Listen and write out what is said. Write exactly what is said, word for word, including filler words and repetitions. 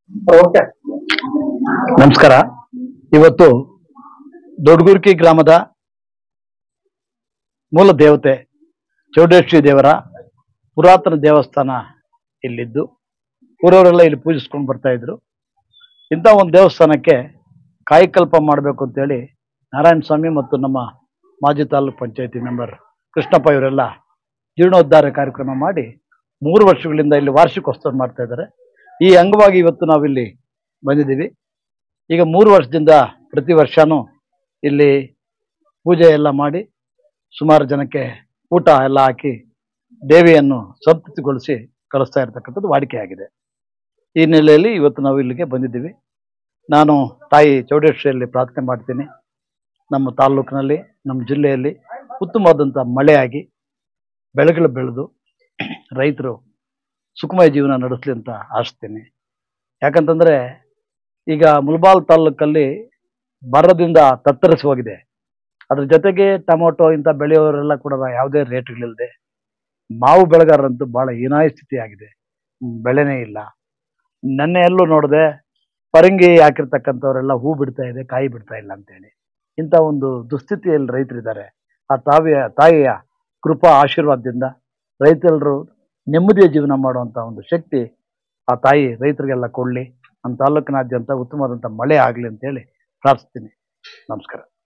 Okay ನಮಸ್ಕಾರ. ಇವತ್ತು ದೊಡ್ಡಗುರ್ಕಿ ಗ್ರಾಮದ ಮೂಲ ದೇವತೆ ಚೌಡೇಶ್ವರಿ ದೇವರ ಪುರಾತನ ದೇವಸ್ಥಾನ ಇಲ್ಲಿದ್ದು ಊರವರೆಲ್ಲ ಇಲ್ಲಿ ಪೂಜಿಸ್ಕೊಂಡು ಬರ್ತಾ ಇದ್ರು. ಇಂಥ ಒಂದು ದೇವಸ್ಥಾನಕ್ಕೆ ಕಾಯಕಲ್ಪ ಮಾಡಬೇಕು ಅಂತೇಳಿ ನಾರಾಯಣ ಸ್ವಾಮಿ ಮತ್ತು ನಮ್ಮ ಮಾಜಿ ತಾಲೂಕ್ ಪಂಚಾಯತಿ ಮೆಂಬರ್ ಕೃಷ್ಣಪ್ಪ ಇವರೆಲ್ಲ ಜೀರ್ಣೋದ್ಧಾರ ಕಾರ್ಯಕ್ರಮ ಮಾಡಿ ಮೂರು ವರ್ಷಗಳಿಂದ ಇಲ್ಲಿ ವಾರ್ಷಿಕೋತ್ಸವ ಮಾಡ್ತಾ ಇದ್ದಾರೆ. ಈ ಅಂಗವಾಗಿ ಇವತ್ತು ನಾವಿಲ್ಲಿ ಬಂದಿದ್ದೀವಿ. ಈಗ ಮೂರು ವರ್ಷದಿಂದ ಪ್ರತಿ ವರ್ಷನೂ ಇಲ್ಲಿ ಪೂಜೆ ಎಲ್ಲ ಮಾಡಿ ಸುಮಾರು ಜನಕ್ಕೆ ಊಟ ಎಲ್ಲ ಹಾಕಿ ದೇವಿಯನ್ನು ಸಂತೃಪ್ತಿಗೊಳಿಸಿ ಕಳಿಸ್ತಾ ಇರ್ತಕ್ಕಂಥದ್ದು ವಾಡಿಕೆಯಾಗಿದೆ. ಈ ನೆಲೆಯಲ್ಲಿ ಇವತ್ತು ನಾವು ಇಲ್ಲಿಗೆ ಬಂದಿದ್ದೀವಿ. ನಾನು ತಾಯಿ ಚೌಡೇಶ್ವರಿಯಲ್ಲಿ ಪ್ರಾರ್ಥನೆ ಮಾಡ್ತೀನಿ, ನಮ್ಮ ತಾಲ್ಲೂಕಿನಲ್ಲಿ ನಮ್ಮ ಜಿಲ್ಲೆಯಲ್ಲಿ ಉತ್ತಮವಾದಂಥ ಮಳೆಯಾಗಿ ಬೆಳೆಗಳು ಬೆಳೆದು ರೈತರು ಸುಖಮಯ ಜೀವನ ನಡೆಸಲಿ ಅಂತ ಆಶಿಸ್ತೀನಿ. ಯಾಕಂತಂದರೆ ಈಗ ಮುಲ್ಬಾಲ್ ತಾಲ್ಲೂಕಲ್ಲಿ ಬರದಿಂದ ತತ್ತರಿಸಿ ಹೋಗಿದೆ. ಅದ್ರ ಜೊತೆಗೆ ಟೊಮೊಟೊ ಇಂಥ ಬೆಳೆಯೋರೆಲ್ಲ ಕೂಡ ಯಾವುದೇ ರೇಟ್ಗಳಿಲ್ಲದೆ, ಮಾವು ಬೆಳೆಗಾರರಂತೂ ಭಾಳ ಹೀನಾಯ ಸ್ಥಿತಿ ಆಗಿದೆ, ಬೆಳೆನೇ ಇಲ್ಲ. ನೆನ್ನೆ ಎಲ್ಲೂ ನೋಡಿದೆ ಪರಂಗಿ ಹಾಕಿರ್ತಕ್ಕಂಥವರೆಲ್ಲ ಹೂ ಬಿಡ್ತಾ ಇದೆ, ಕಾಯಿ ಬಿಡ್ತಾ ಇಲ್ಲ ಅಂತೇಳಿ. ಇಂಥ ಒಂದು ದುಸ್ಥಿತಿಯಲ್ಲಿ ರೈತರಿದ್ದಾರೆ. ಆ ತಾವಿಯ ತಾಯಿಯ ಕೃಪಾ ಆಶೀರ್ವಾದದಿಂದ ರೈತರು ನೆಮ್ಮದಿಯ ಜೀವನ ಮಾಡುವಂಥ ಒಂದು ಶಕ್ತಿ ಆ ತಾಯಿ ರೈತರಿಗೆಲ್ಲ ಕೊಡಲಿ. ನಮ್ಮ ತಾಲೂಕಿನಾದ್ಯಂತ ಉತ್ತಮವಾದಂಥ ಮಳೆ ಆಗಲಿ ಅಂತೇಳಿ ಪ್ರಾರ್ಥಿಸ್ತೀನಿ. ನಮಸ್ಕಾರ.